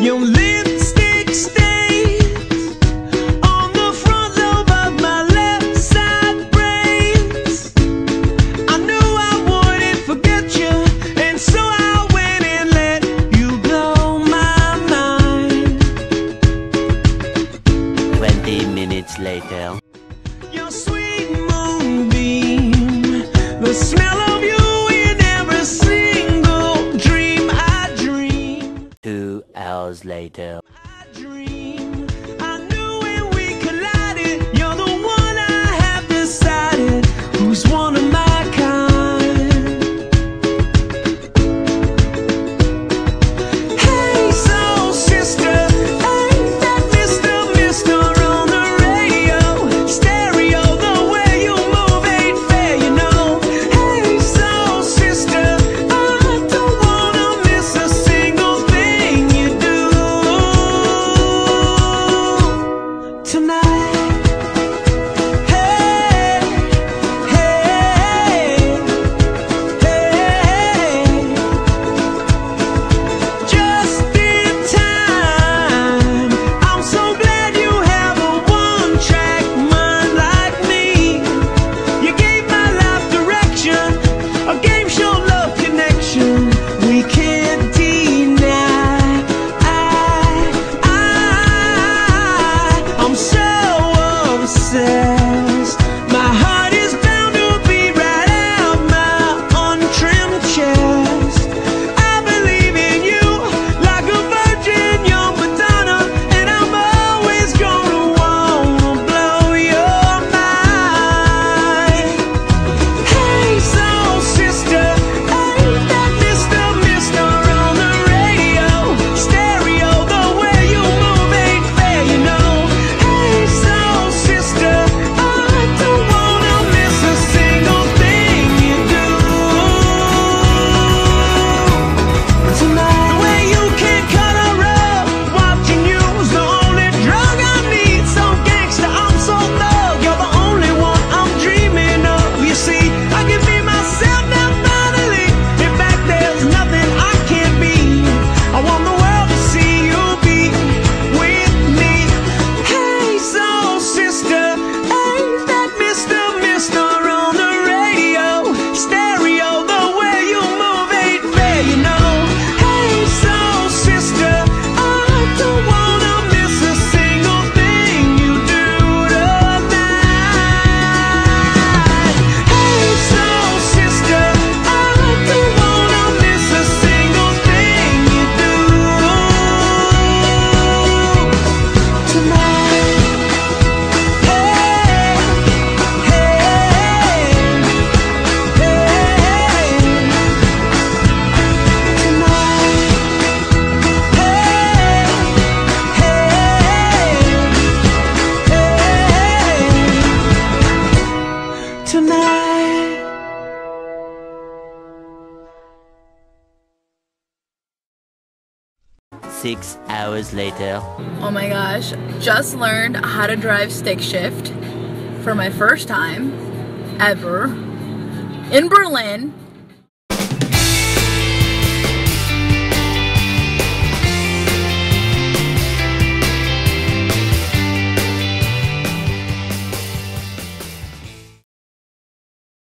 Your lipstick stains on the front lobe of my left side brains. I knew I wouldn't forget you, and so I went and let you blow my mind. 20 minutes later. Your sweet moonbeam, the smell of you in every single dream I dream. 2 hours later. I knew when we collided, you're the one I have decided who's one of my kind. Hey, soul sister, ain't that Mr. on the radio? Stereo, the way you move ain't fair, you know. Hey, soul sister, I don't wanna miss a single thing you do tonight. Hey, hey, hey, just in time. I'm so glad you have a one-track mind like me. You gave my life direction, a game show love connection we can't deny. I'm so obsessed. My heart is bound to beat right out my untrimmed chest. I believe in you like a virgin, young Madonna, and I'm always gonna wanna blow your mind. Hey, soul sister, ain't that Mr. on the radio? Stereo, the way you move ain't fair, you know. Hey, soul sister, I don't wanna miss a single thing you do tonight. The way you can cut a rug, watching you's the only drug I need. So gangsta, I'm so thug, you're the only one I'm dreaming of. You see, I can be myself now finally. In fact, there's nothing I can't be. I want the world to see you be with me. Hey, soul sister, ain't that Mr. on the radio? Stereo, the way you move ain't fair, you know. Hey, soul sister, I don't wanna miss a single thing you do tonight. Hey, soul sister, I don't wanna miss a single thing you do tonight. Hey, hey, tonight. 6 hours later. Oh my gosh, just learned how to drive stick shift for my first time ever in Berlin.